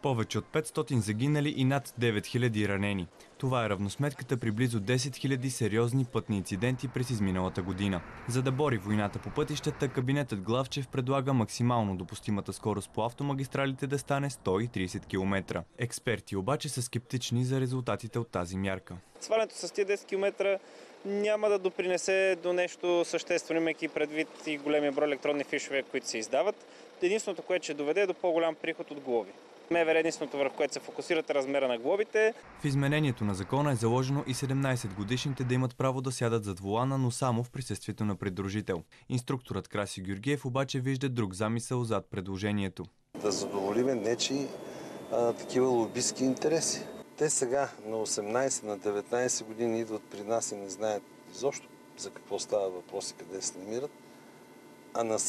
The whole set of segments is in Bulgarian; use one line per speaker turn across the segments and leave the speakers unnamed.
Повече от 500 загинали и над 9000 ранени. Това е равносметката при близо 10 000 сериозни пътни инциденти през изминалата година. За да бори войната по пътищата, кабинетът Главчев предлага максимално допустимата скорост по автомагистралите да стане 130 км. Експерти обаче са скептични за резултатите от тази мярка.
Свалянето с тези 10 км няма да допринесе до нещо съществено, имайки предвид и големия брой електронни фишове, които се издават. Единственото, което ще доведе до по-голям приход от глоби. МВР единственото, върху което се фокусират, е размера на глобите.
В изменението на закона е заложено и 17-годишните да имат право да сядат зад волана, но само в присъствието на придружител. Инструкторът Краси Георгиев обаче вижда друг замисъл зад предложението.
Да задоволиме нечии такива лобистки интереси. Те сега на 18, на 19 години идват при нас и не знаят изобщо за какво става въпрос и къде се намират, а на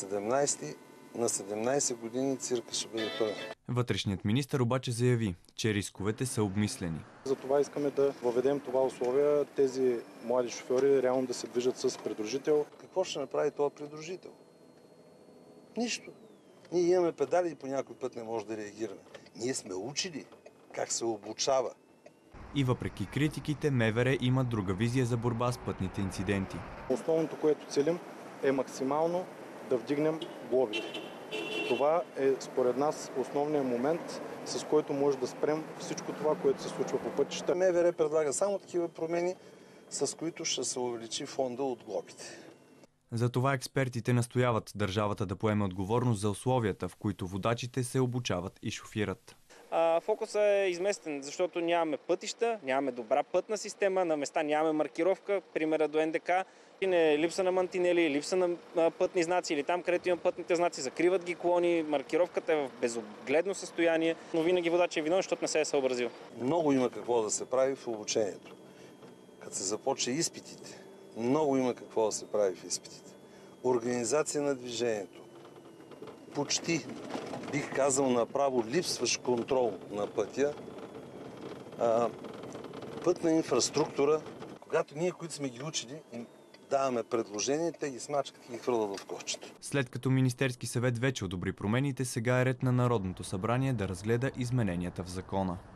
17 години цирка ще бъде пълен.
Вътрешният министър обаче заяви, че рисковете са обмислени.
Затова искаме да въведем това условие, тези млади шофьори реално да се движат с придружител.
Какво ще направи този придружител? Нищо. Ние имаме педали и по някой път не може да реагираме. Ние сме учили как се обучава.
И въпреки критиките, МВР има друга визия за борба с пътните инциденти.
Основното, което целим, е максимално да вдигнем глобите. Това е според нас основният момент, с който може да спрем всичко това, което се случва по пътища.
МВР предлага само такива промени, с които ще се увеличи фонда от глобите.
Затова експертите настояват държавата да поеме отговорност за условията, в които водачите се обучават и шофират.
Фокусът е изместен, защото нямаме пътища, нямаме добра пътна система, на места нямаме маркировка, примера до НДК. Липса на мантинели, липса на пътни знаци или там, където има пътните знаци, закриват ги колони, маркировката е в безогледно състояние, но винаги водач е виновен, защото не се е съобразил.
Много има какво да се прави в обучението. Като се започне изпитите, много има какво да се прави в изпитите. Организация на движението. Почти, бих казал направо, липсващ контрол на пътя. Пътна инфраструктура. Когато ние, които сме ги учили, им даваме предложения, те ги смачкат и ги хвърлят в кошчето.
След като Министерски съвет вече одобри промените, сега е ред на Народното събрание да разгледа измененията в закона.